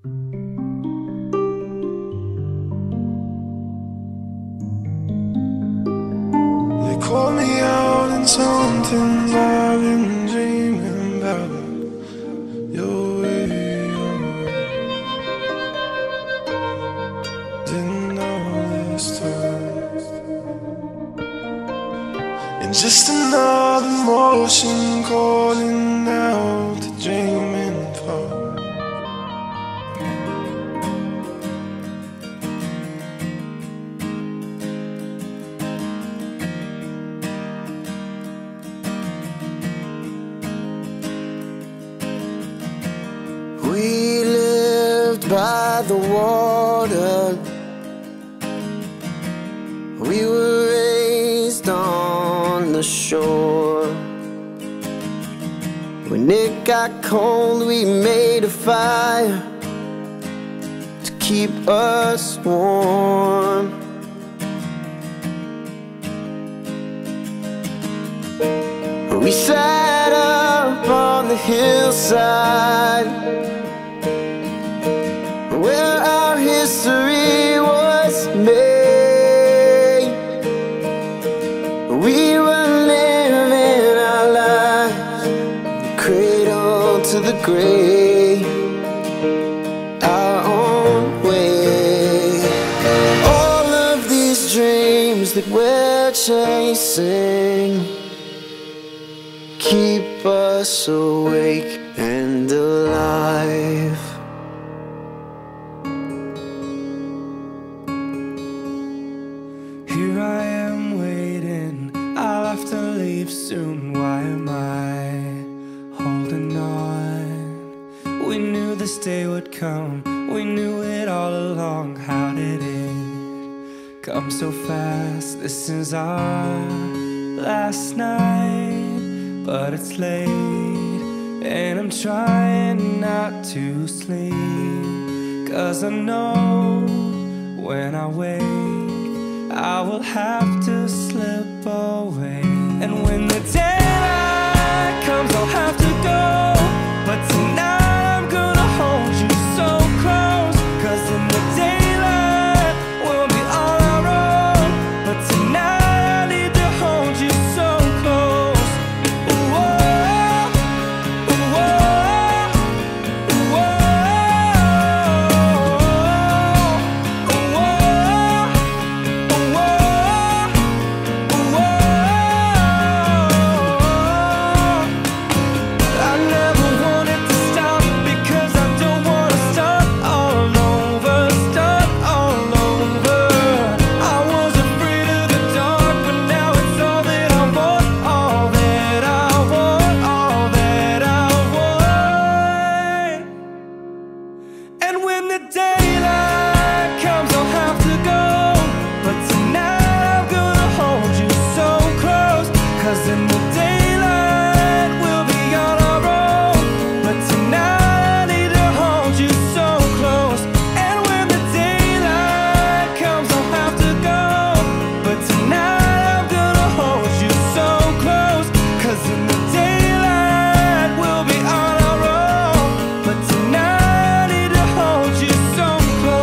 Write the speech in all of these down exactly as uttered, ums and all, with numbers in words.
They call me out in something I've been dreaming about. Your way, your way. Didn't know this time. And just another motion calling out to dream and fall. We lived by the water. We were raised on the shore. When it got cold, we made a fire to keep us warm. We sat up on the hillside where our history was made. We were living our lives, cradle to the grave, our own way. All of these dreams that we're chasing keep us awake and alive. Here I am waiting, I'll have to leave soon. Why am I holding on? We knew this day would come, we knew it all along. How did it come so fast? This is our last night, but it's late, and I'm trying not to sleep, 'cause I know when I wake I will have to slip away. And when the daylight comes I'll have to go, but tonight I'm gonna hold you so close, 'cause in the daylight we'll be on our own, but tonight I need to hold you so close. Ooh, oh, ooh, oh, ooh, oh, ooh, oh. So close.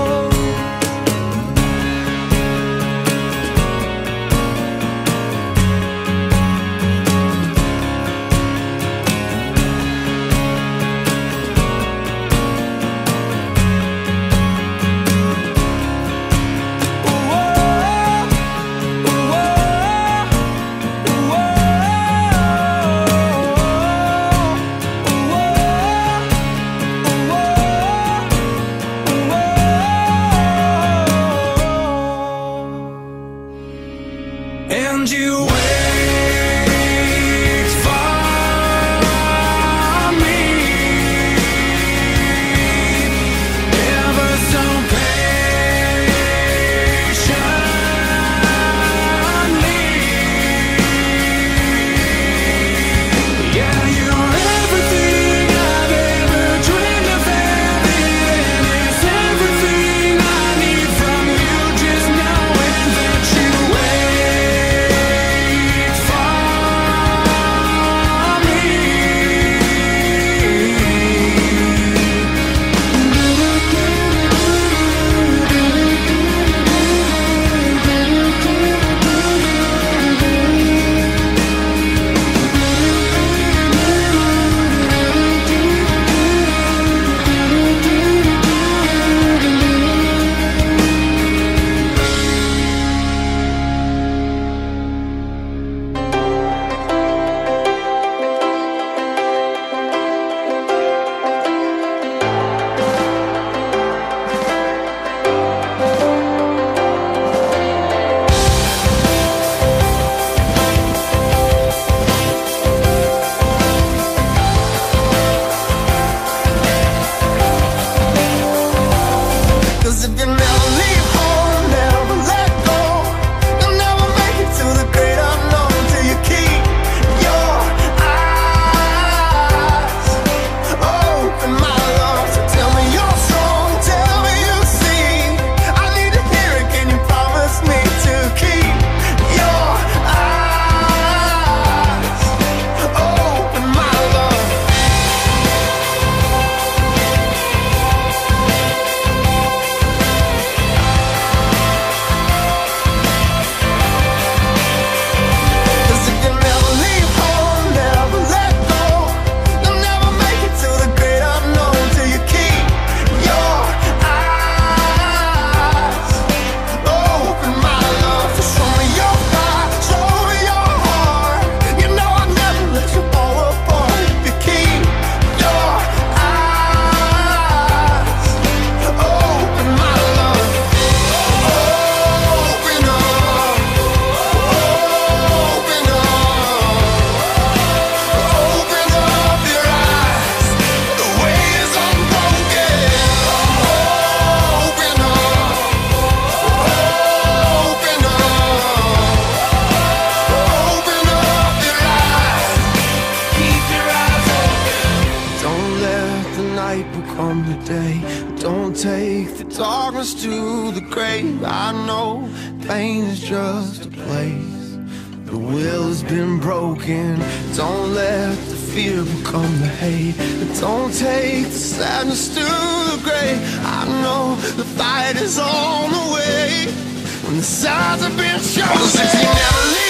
come the day. Don't take the darkness to the grave. I know pain is just a place. The will has been broken. Don't let the fear become the hate. Don't take the sadness to the grave. I know the fight is on the way. When the sides have been chosen, if you never leave